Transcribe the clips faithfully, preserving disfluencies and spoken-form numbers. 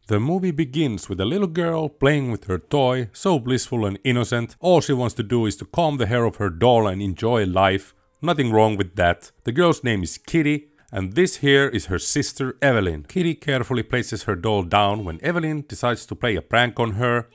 The movie begins with a little girl playing with her toy, so blissful and innocent. All she wants to do is to comb the hair of her doll and enjoy life. Nothing wrong with that. The girl's name is Kitty, and this here is her sister Evelyn. Kitty carefully places her doll down when Evelyn decides to play a prank on her.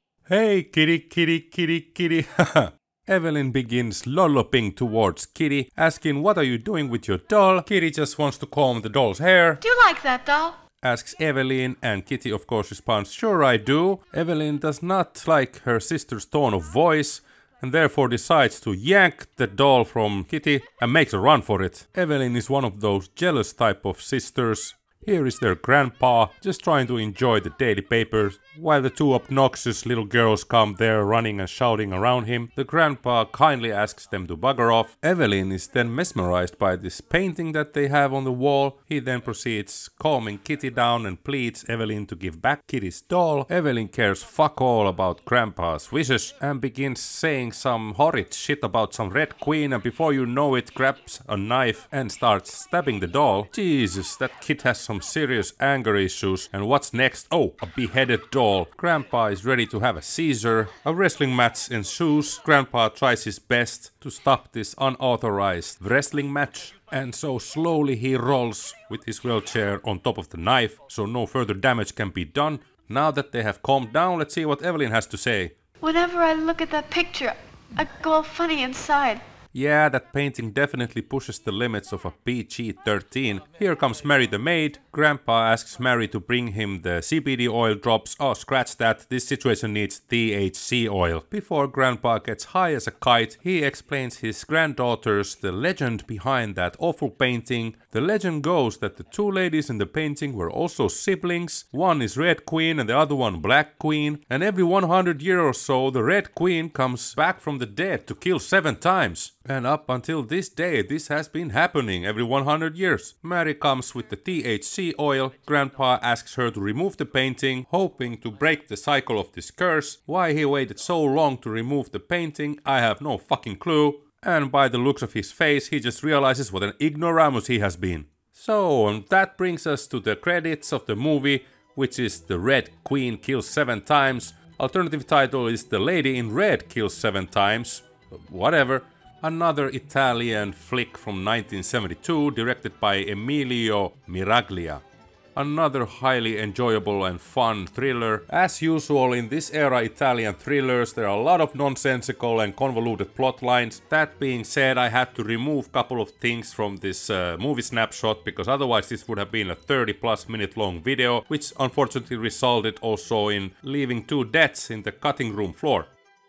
Hey kitty, kitty, kitty, kitty, haha. Evelyn begins lolloping towards Kitty, asking what are you doing with your doll? Kitty just wants to comb the doll's hair. Do you like that doll? Asks Evelyn, and Kitty of course responds, sure I do. Evelyn does not like her sister's tone of voice and therefore decides to yank the doll from Kitty and makes a run for it. Evelyn is one of those jealous type of sisters. Here is their grandpa just trying to enjoy the daily papers while the two obnoxious little girls come there running and shouting around him. The grandpa kindly asks them to bugger off. Evelyn is then mesmerized by this painting that they have on the wall. He then proceeds calming Kitty down and pleads Evelyn to give back Kitty's doll. Evelyn cares fuck all about grandpa's wishes and begins saying some horrid shit about some red queen, and before you know it grabs a knife and starts stabbing the doll. Jesus, that kid has some serious anger issues. And what's next? Oh, a beheaded doll. Grandpa is ready to have a seizure. A wrestling match ensues. Grandpa tries his best to stop this unauthorized wrestling match. And so slowly he rolls with his wheelchair on top of the knife, so no further damage can be done. Now that they have calmed down, let's see what Evelyn has to say. Whenever I look at that picture, I go all funny inside. Yeah, that painting definitely pushes the limits of a P G thirteen. Here comes Mary the maid. Grandpa asks Mary to bring him the C B D oil drops. Oh, scratch that. This situation needs T H C oil. Before Grandpa gets high as a kite, he explains his granddaughters the legend behind that awful painting. The legend goes that the two ladies in the painting were also siblings. One is Red Queen and the other one Black Queen. And every one hundred years or so, the Red Queen comes back from the dead to kill seven times. And up until this day, this has been happening every one hundred years. Mary comes with the T H C oil. Grandpa asks her to remove the painting, hoping to break the cycle of this curse. Why he waited so long to remove the painting, I have no fucking clue. And by the looks of his face, he just realizes what an ignoramus he has been. So, and that brings us to the credits of the movie, which is The Red Queen Kills Seven Times. Alternative title is The Lady in Red Kills Seven Times. Whatever. Another Italian flick from nineteen seventy-two, directed by Emilio Miraglia. Another highly enjoyable and fun thriller. As usual in this era Italian thrillers, there are a lot of nonsensical and convoluted plot lines. That being said, I had to remove a couple of things from this uh, movie snapshot, because otherwise this would have been a thirty plus minute long video, which unfortunately resulted also in leaving two deaths in the cutting room floor.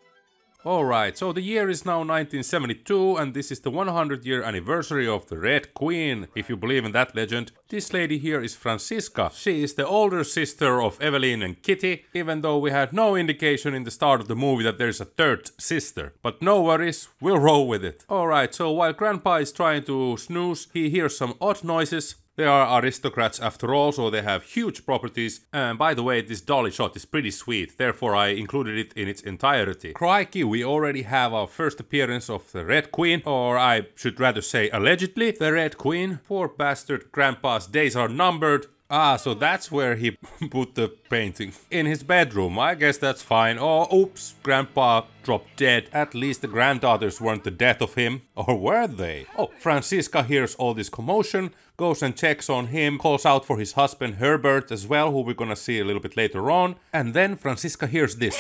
Alright, so the year is now nineteen seventy-two, and this is the one hundred year anniversary of the Red Queen, if you believe in that legend. This lady here is Francisca. She is the older sister of Evelyn and Kitty, even though we had no indication in the start of the movie that there's a third sister. But no worries, we'll roll with it. Alright, so while Grandpa is trying to snooze, he hears some odd noises. They are aristocrats after all, so they have huge properties. And by the way, this dolly shot is pretty sweet, therefore I included it in its entirety. Crikey, we already have our first appearance of the Red Queen, or I should rather say allegedly the Red Queen. Poor bastard Grandpa's days are numbered. Ah, so that's where he put the painting. In his bedroom, I guess that's fine. Oh, oops, Grandpa dropped dead. At least the granddaughters weren't the death of him. Or were they? Oh, Francisca hears all this commotion, goes and checks on him, calls out for his husband Herbert as well, who we're gonna see a little bit later on. And then Francisca hears this.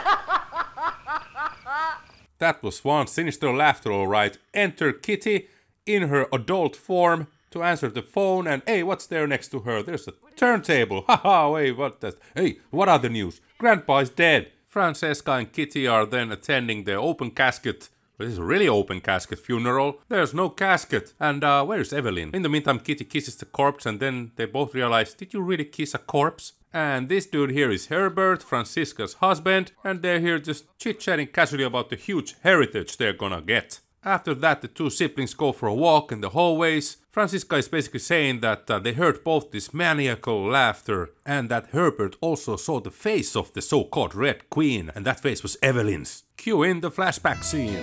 That was one sinister laughter, alright. Enter Kitty in her adult form to answer the phone, and hey, what's there next to her? There's a turntable. Haha, wait, what that? Hey, what are the news? Grandpa is dead. Francesca and Kitty are then attending the open casket. This is a really open casket funeral. There's no casket. And uh, where's Evelyn? In the meantime, Kitty kisses the corpse, and then they both realize, did you really kiss a corpse? And this dude here is Herbert, Francisca's husband, and they're here just chit-chatting casually about the huge heritage they're gonna get. After that, the two siblings go for a walk in the hallways. Francisca is basically saying that uh, they heard both this maniacal laughter and that Herbert also saw the face of the so-called Red Queen, and that face was Evelyn's. Cue in the flashback scene.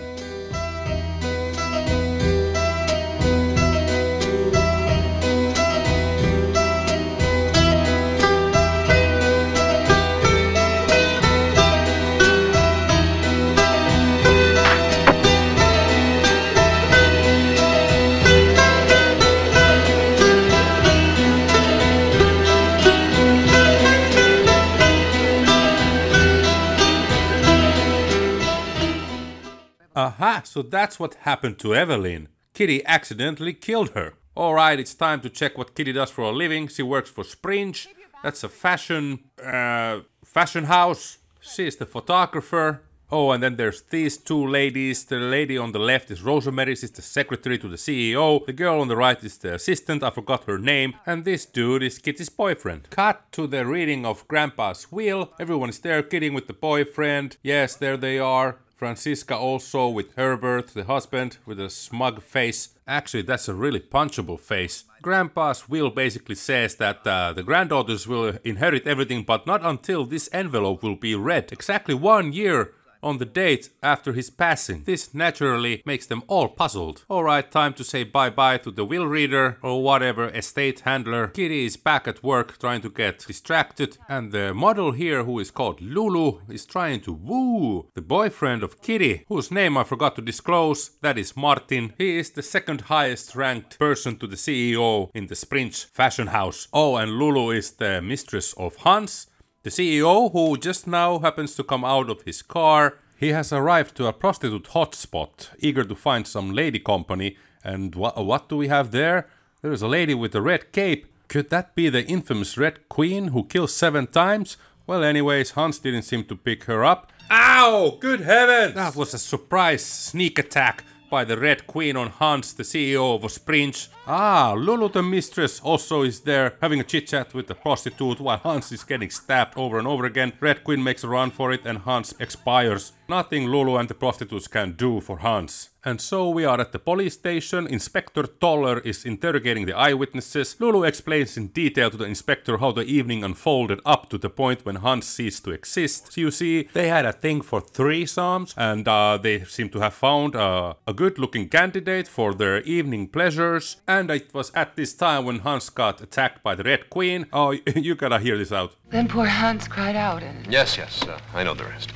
Aha, so that's what happened to Evelyn. Kitty accidentally killed her. Alright, it's time to check what Kitty does for a living. She works for Springe. That's a fashion... Uh, fashion house. She's the photographer. Oh, and then there's these two ladies. The lady on the left is Rosemary, she's the secretary to the C E O. The girl on the right is the assistant, I forgot her name. And this dude is Kitty's boyfriend. Cut to the reading of Grandpa's will. Everyone is there kidding with the boyfriend. Yes, there they are. Franziska also with Herbert, the husband, with a smug face. Actually, that's a really punchable face. Grandpa's will basically says that uh, the granddaughters will inherit everything, but not until this envelope will be read. Exactly one year on the date after his passing. This naturally makes them all puzzled. Alright, time to say bye-bye to the will reader or whatever estate handler. Kitty is back at work trying to get distracted, and the model here, who is called Lulu, is trying to woo the boyfriend of Kitty, whose name I forgot to disclose. That is Martin. He is the second highest ranked person to the C E O in the Springe fashion house. Oh, and Lulu is the mistress of Hans, the C E O, who just now happens to come out of his car. He has arrived to a prostitute hotspot, eager to find some lady company. And wh what do we have there? There's a lady with a red cape. Could that be the infamous Red Queen who kills seven times? Well, anyways, Hans didn't seem to pick her up. Ow! Good heavens! That was a surprise sneak attack by the Red Queen on Hans, the C E O of Springe. Ah, Lulu the mistress also is there having a chit-chat with the prostitute while Hans is getting stabbed over and over again. Red Queen makes a run for it and Hans expires. Nothing Lulu and the prostitutes can do for Hans. And so we are at the police station. Inspector Toller is interrogating the eyewitnesses. Lulu explains in detail to the inspector how the evening unfolded up to the point when Hans ceased to exist. So you see, they had a thing for threesomes, and uh, they seem to have found uh, a good-looking candidate for their evening pleasures. And it was at this time when Hans got attacked by the Red Queen. Oh, you gotta hear this out. Then poor Hans cried out and... Yes, yes, uh, I know the rest.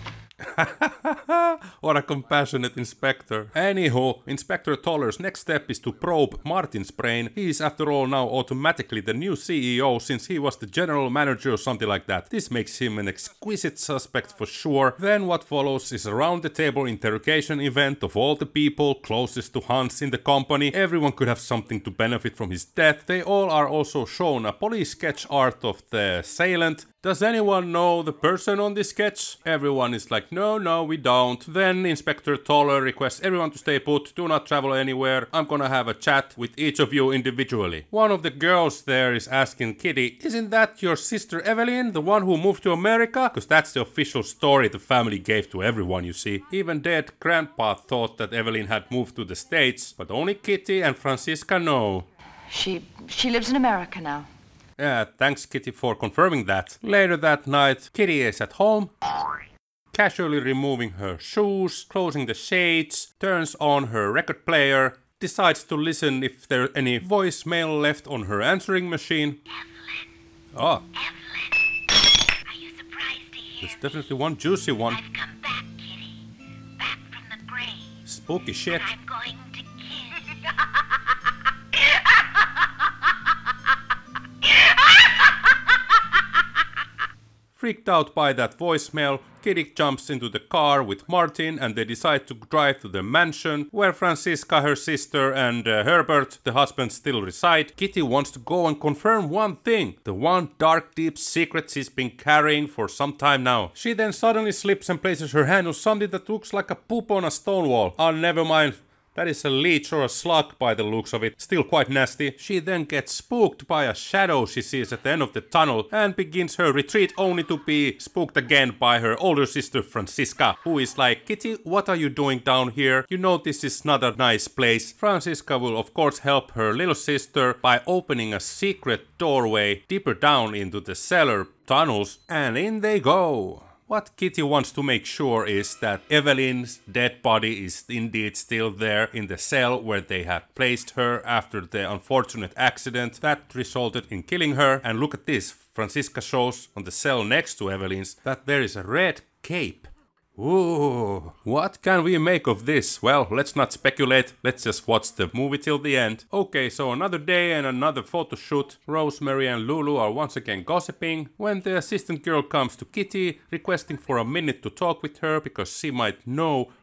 What a compassionate inspector. Anywho, Inspector Toller's next step is to probe Martin's brain. He is after all now automatically the new C E O since he was the general manager or something like that. This makes him an exquisite suspect for sure. Then what follows is a round the table interrogation event of all the people closest to Hans in the company. Everyone could have something to benefit from his death. They all are also shown a police sketch art of the assailant. Does anyone know the person on this sketch? Everyone is like, no, no, we don't. Then Inspector Toller requests everyone to stay put, do not travel anywhere. I'm gonna have a chat with each of you individually. One of the girls there is asking Kitty, isn't that your sister Evelyn, the one who moved to America? Because that's the official story the family gave to everyone, you see. Even dead Grandpa thought that Evelyn had moved to the States, but only Kitty and Franziska know. She, she lives in America now. Yeah, thanks Kitty for confirming that. Later that night, Kitty is at home, casually removing her shoes, closing the shades, turns on her record player, decides to listen if there's any voicemail left on her answering machine. Evelyn. Oh. Evelyn. Are you surprised to hear There's definitely one juicy one. I've come back, Kitty. Back from the grave. Spooky shit. And I'm going to kill. Freaked out by that voicemail, Kitty jumps into the car with Martin and they decide to drive to the mansion where Franziska, her sister, and uh, Herbert, the husband, still reside. Kitty wants to go and confirm one thing, the one dark deep secret she's been carrying for some time now. She then suddenly slips and places her hand on something that looks like a poop on a stone wall. Oh, never mind. That is a leech or a slug by the looks of it, still quite nasty. She then gets spooked by a shadow she sees at the end of the tunnel and begins her retreat only to be spooked again by her older sister Franziska, who is like, Kitty, what are you doing down here? You know this is not a nice place. Franziska will of course help her little sister by opening a secret doorway deeper down into the cellar tunnels, and in they go. What Kitty wants to make sure is that Evelyn's dead body is indeed still there in the cell where they had placed her after the unfortunate accident that resulted in killing her. And look at this, Franziska shows on the cell next to Evelyn's that there is a red cape. Ooh, what can we make of this? Well, let's not speculate, let's just watch the movie till the end. Okay, so another day and another photo shoot. Rosemary and Lulu are once again gossiping when the assistant girl comes to Kitty requesting for a minute to talk with her because she might know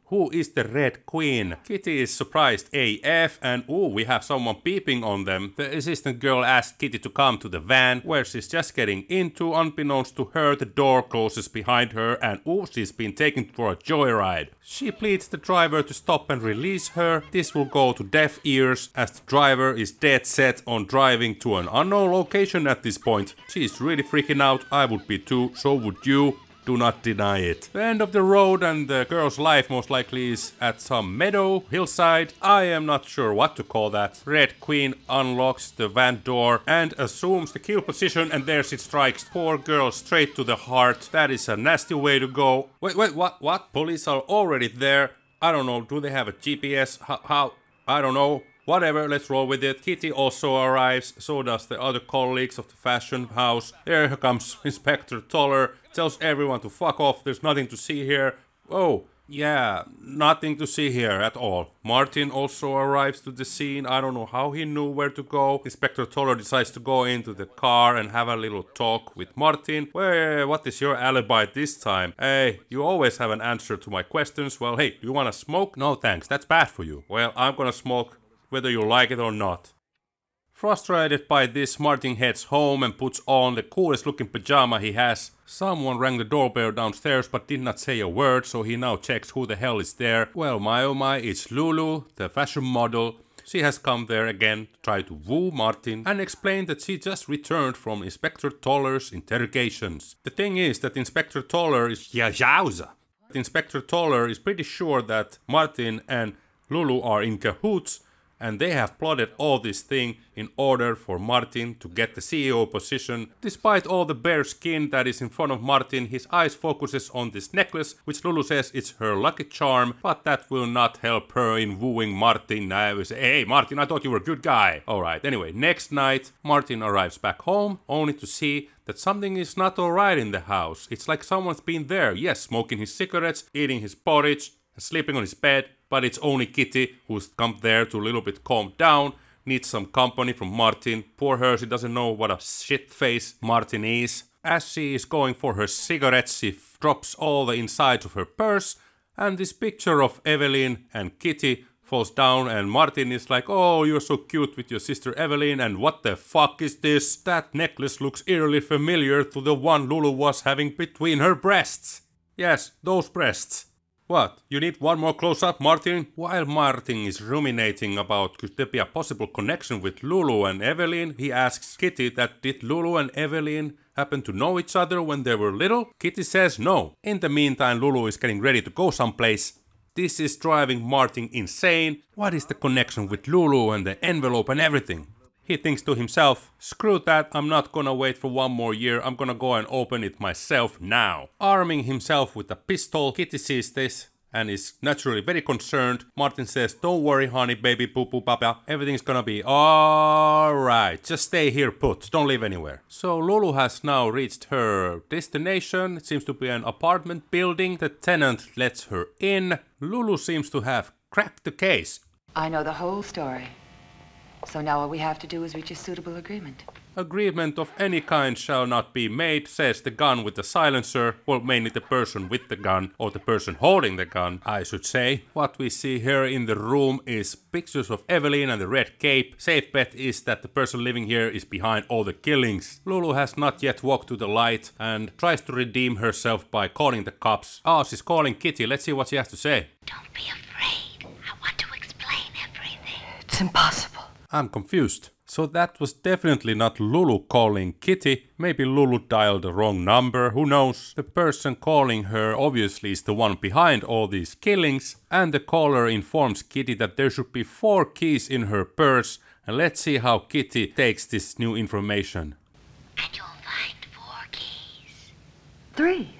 Who is the Red Queen? Kitty is surprised A F and ooh, we have someone peeping on them. The assistant girl asked Kitty to come to the van where she's just getting into. Unbeknownst to her, the door closes behind her and ooh, she's been taken for a joyride. She pleads the driver to stop and release her. This will go to deaf ears as the driver is dead set on driving to an unknown location at this point. She's really freaking out. I would be too, so would you. Do not deny it. The end of the road and the girl's life most likely is at some meadow, hillside. I am not sure what to call that. Red Queen unlocks the van door and assumes the kill position and there she strikes poor girl straight to the heart. That is a nasty way to go. Wait, wait, what, what? Police are already there. I don't know, do they have a G P S? How? how? I don't know. Whatever, let's roll with it. Kitty also arrives, so does the other colleagues of the fashion house. There comes Inspector Toller, tells everyone to fuck off, there's nothing to see here. Oh, yeah, nothing to see here at all. Martin also arrives to the scene. I don't know how he knew where to go. Inspector Toller decides to go into the car and have a little talk with Martin. Well, what is your alibi this time? Hey, you always have an answer to my questions. Well, hey, do you wanna smoke? No thanks, that's bad for you. Well, I'm gonna smoke whether you like it or not. Frustrated by this, Martin heads home and puts on the coolest looking pajama he has. Someone rang the doorbell downstairs but did not say a word, so he now checks who the hell is there. Well, my oh my, it's Lulu, the fashion model. She has come there again to try to woo Martin and explain that she just returned from Inspector Toller's interrogations. The thing is that Inspector Toller is Yajauza. Inspector Toller is pretty sure that Martin and Lulu are in cahoots, and they have plotted all this thing in order for Martin to get the C E O position. Despite all the bare skin that is in front of Martin, his eyes focuses on this necklace, which Lulu says it's her lucky charm, but that will not help her in wooing Martin. I was, hey Martin, I thought you were a good guy. Alright, anyway, next night, Martin arrives back home, only to see that something is not alright in the house. It's like someone's been there, yes, smoking his cigarettes, eating his porridge, and sleeping on his bed. But it's only Kitty who's come there to a little bit calm down, needs some company from Martin. Poor her, she doesn't know what a shit face Martin is. As she is going for her cigarettes, she drops all the insides of her purse, and this picture of Evelyn and Kitty falls down, and Martin is like, oh, you're so cute with your sister Evelyn, and what the fuck is this? That necklace looks eerily familiar to the one Lulu was having between her breasts. Yes, those breasts. What? You need one more close-up, Martin? While Martin is ruminating about could there be a possible connection with Lulu and Evelyn, he asks Kitty that did Lulu and Evelyn happen to know each other when they were little? Kitty says no. In the meantime, Lulu is getting ready to go someplace. This is driving Martin insane. What is the connection with Lulu and the envelope and everything? He thinks to himself, screw that, I'm not gonna wait for one more year, I'm gonna go and open it myself now. Arming himself with a pistol, Kitty sees this and is naturally very concerned. Martin says, don't worry honey, baby, poo poo papa, everything's gonna be alright, just stay here put, don't leave anywhere. So Lulu has now reached her destination. It seems to be an apartment building. The tenant lets her in. Lulu seems to have cracked the case. I know the whole story. So now all we have to do is reach a suitable agreement. Agreement of any kind shall not be made, says the gun with the silencer. Well, mainly the person with the gun, or the person holding the gun, I should say. What we see here in the room is pictures of Evelyn and the red cape. Safe bet is that the person living here is behind all the killings. Lulu has not yet walked to the light and tries to redeem herself by calling the cops. Oh, she's calling Kitty. Let's see what she has to say. Don't be afraid. I want to explain everything. It's impossible. I'm confused. So that was definitely not Lulu calling Kitty. Maybe Lulu dialed the wrong number, who knows. The person calling her obviously is the one behind all these killings. And the caller informs Kitty that there should be four keys in her purse. And let's see how Kitty takes this new information. And you'll find four keys. Three.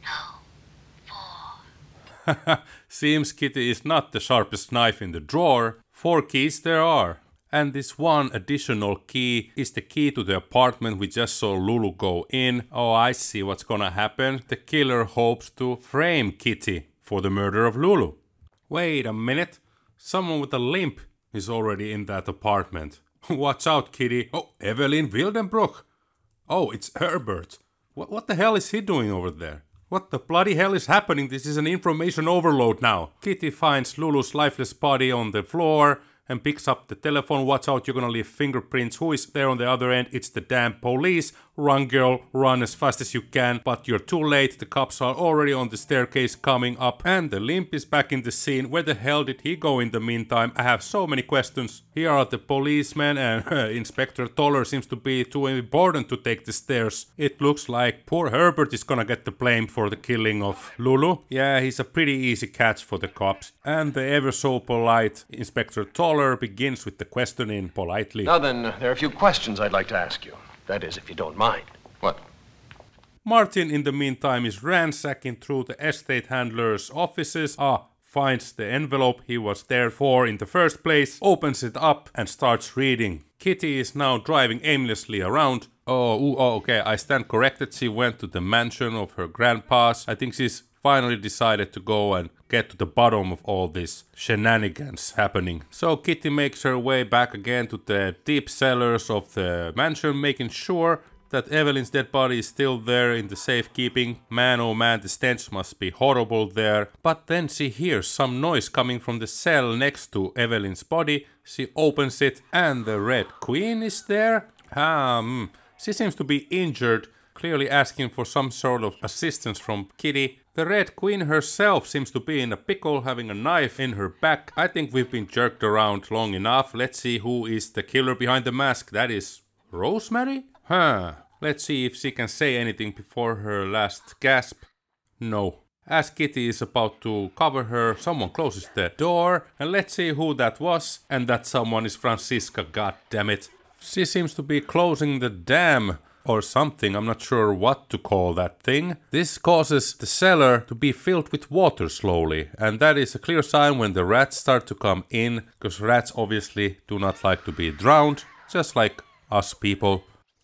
No, four. Seems Kitty is not the sharpest knife in the drawer. Four keys there are. And this one additional key is the key to the apartment we just saw Lulu go in. Oh, I see what's gonna happen. The killer hopes to frame Kitty for the murder of Lulu. Wait a minute. Someone with a limp is already in that apartment. Watch out, Kitty. Oh, Evelyn Wildenbroek. Oh, it's Herbert. What, what the hell is he doing over there? What the bloody hell is happening? This is an information overload now. Kitty finds Lulu's lifeless body on the floor and picks up the telephone. Watch out, you're gonna leave fingerprints. Who is there on the other end? It's the damn police. Run, girl, run as fast as you can. But you're too late. The cops are already on the staircase coming up. And the limp is back in the scene. Where the hell did he go in the meantime? I have so many questions. Here are the policemen, and uh, Inspector Toller seems to be too important to take the stairs. It looks like poor Herbert is gonna get the blame for the killing of Lulu. Yeah, he's a pretty easy catch for the cops. And the ever so polite Inspector Toller begins with the questioning politely. Now then, uh, there are a few questions I'd like to ask you. That is, if you don't mind. What? Martin, in the meantime, is ransacking through the estate handler's offices. Ah, finds the envelope he was there for in the first place, opens it up and starts reading. Kitty is now driving aimlessly around. Oh, ooh, oh, okay, I stand corrected. She went to the mansion of her grandpa's. I think she's finally decided to go and get to the bottom of all this shenanigans happening. So Kitty makes her way back again to the deep cellars of the mansion, making sure that Evelyn's dead body is still there in the safekeeping. Man, oh man, the stench must be horrible there. But then she hears some noise coming from the cell next to Evelyn's body. She opens it and the Red Queen is there. Um, she seems to be injured, clearly asking for some sort of assistance from Kitty. The Red Queen herself seems to be in a pickle, having a knife in her back. I think we've been jerked around long enough. Let's see who is the killer behind the mask. That is Rosemary? Huh. Let's see if she can say anything before her last gasp. No. As Kitty is about to cover her, someone closes the door. And let's see who that was. And that someone is Francisca, god damn it. She seems to be closing the dam or something. I'm not sure what to call that thing. This causes the cellar to be filled with water slowly. And that is a clear sign when the rats start to come in. Because rats obviously do not like to be drowned. Just like us people.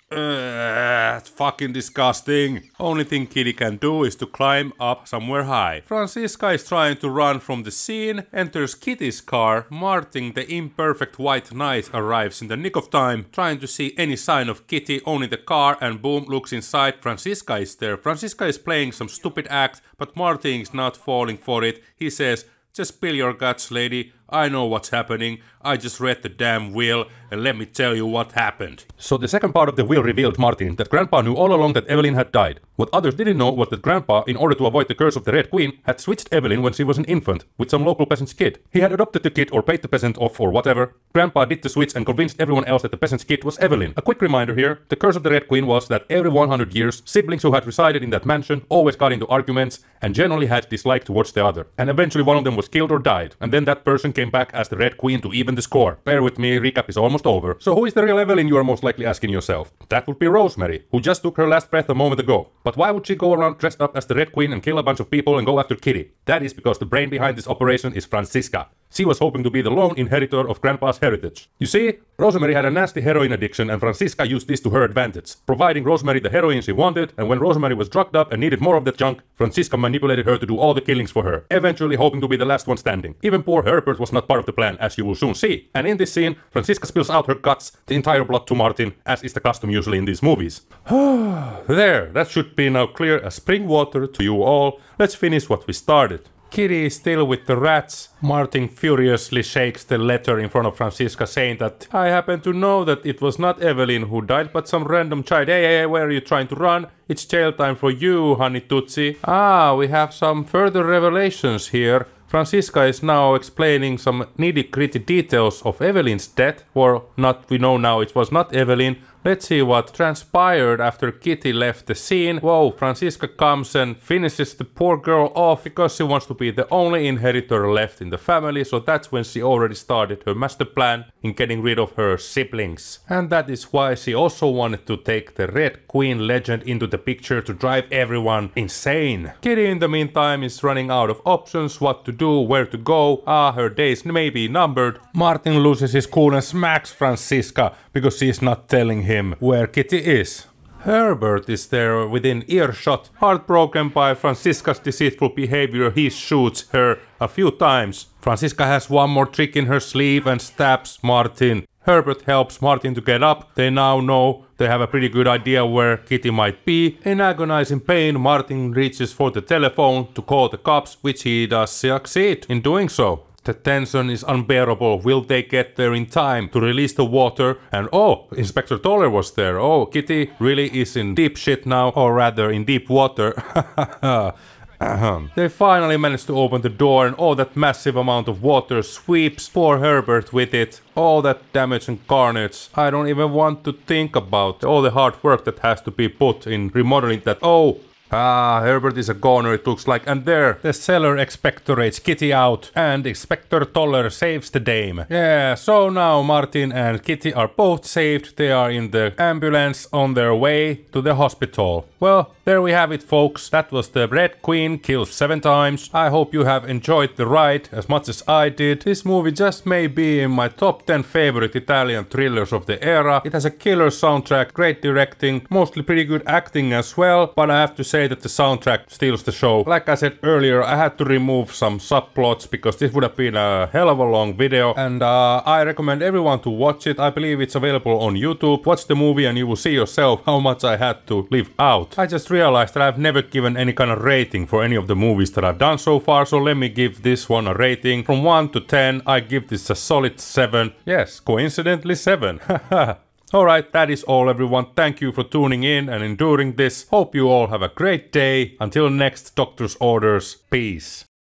Uh, it's fucking disgusting. Only thing Kitty can do is to climb up somewhere high. Francisca is trying to run from the scene, enters Kitty's car. Martin, the imperfect white knight, arrives in the nick of time, trying to see any sign of Kitty, only the car, and boom, looks inside. Francisca is there. Francisca is playing some stupid act, but Martin is not falling for it. He says, "Just spill your guts, lady. I know what's happening. I just read the damn will, and let me tell you what happened." So the second part of the will revealed Martin that Grandpa knew all along that Evelyn had died. What others didn't know was that Grandpa, in order to avoid the curse of the Red Queen, had switched Evelyn when she was an infant, with some local peasant's kid. He had adopted the kid or paid the peasant off or whatever. Grandpa did the switch and convinced everyone else that the peasant's kid was Evelyn. A quick reminder here, the curse of the Red Queen was that every one hundred years, siblings who had resided in that mansion always got into arguments and generally had dislike towards the other. And eventually one of them was killed or died, and then that person came back as the Red Queen to even the score. Bear with me, recap is almost over. So who is the real Evelyn, you are most likely asking yourself? That would be Rosemary, who just took her last breath a moment ago. But why would she go around dressed up as the Red Queen and kill a bunch of people and go after Kitty? That is because the brain behind this operation is Francisca. She was hoping to be the lone inheritor of Grandpa's heritage. You see, Rosemary had a nasty heroin addiction and Francisca used this to her advantage, providing Rosemary the heroin she wanted, and when Rosemary was drugged up and needed more of that junk, Francisca manipulated her to do all the killings for her, eventually hoping to be the last one standing. Even poor Herbert was not part of the plan, as you will soon see. And in this scene, Francisca spills out her guts, the entire blood to Martin, as is the custom usually in these movies. There, that should be now clear as spring water to you all. Let's finish what we started. Kitty is still with the rats. Martin furiously shakes the letter in front of Francisca, saying that I happen to know that it was not Evelyn who died, but some random child. Hey, hey, hey, where are you trying to run? It's jail time for you, honey Tootsie. Ah, we have some further revelations here. Francisca is now explaining some nitty-gritty details of Evelyn's death, or not, we know now it was not Evelyn. Let's see what transpired after Kitty left the scene. Whoa, Francisca comes and finishes the poor girl off because she wants to be the only inheritor left in the family, so that's when she already started her master plan in getting rid of her siblings. And that is why she also wanted to take the Red Queen legend into the picture to drive everyone insane. Kitty in the meantime is running out of options, what to do, where to go. Ah, her days may be numbered. Martin loses his cool and smacks Francisca because she's not telling him where Kitty is. Herbert is there within earshot. Heartbroken by Francisca's deceitful behavior, he shoots her a few times. Francisca has one more trick in her sleeve and stabs Martin. Herbert helps Martin to get up. They now know They have a pretty good idea where Kitty might be. In agonizing pain, Martin reaches for the telephone to call the cops, which he does succeed in doing so. The tension is unbearable. Will they get there in time to release the water? And oh, Inspector Toller was there. Oh, Kitty really is in deep shit now, or rather in deep water. They finally managed to open the door and all that massive amount of water sweeps poor Herbert with it. All that damage and carnage. I don't even want to think about all the hard work that has to be put in remodeling that. Oh! Ah, Herbert is a goner, it looks like. And there, the cellar expectorates Kitty out, and Inspector Toller saves the dame. Yeah, so now Martin and Kitty are both saved. They are in the ambulance on their way to the hospital. Well, there we have it, folks. That was the Red Queen killed seven times. I hope you have enjoyed the ride as much as I did. This movie just may be in my top ten favorite Italian thrillers of the era. It has a killer soundtrack, great directing, mostly pretty good acting as well, but I have to say that the soundtrack steals the show. Like I said earlier, I had to remove some subplots because this would have been a hell of a long video, and uh, I recommend everyone to watch it. I believe it's available on YouTube. Watch the movie and you will see yourself how much I had to leave out. I just realized that I've never given any kind of rating for any of the movies that I've done so far, so let me give this one a rating. From one to ten, I give this a solid seven. Yes, coincidentally seven. Alright, that is all everyone. Thank you for tuning in and enduring this. Hope you all have a great day. Until next Doctor's Orders, peace.